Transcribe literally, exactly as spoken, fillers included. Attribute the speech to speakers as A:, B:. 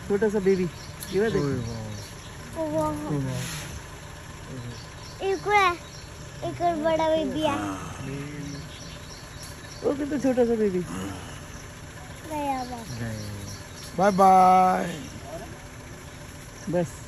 A: छोटा सा बेबी ये देखो।
B: एक है, एक और बड़ा बेबी है।
A: वो कितना छोटा सा बेबी।
B: गया
C: बाय बाय।
A: बस।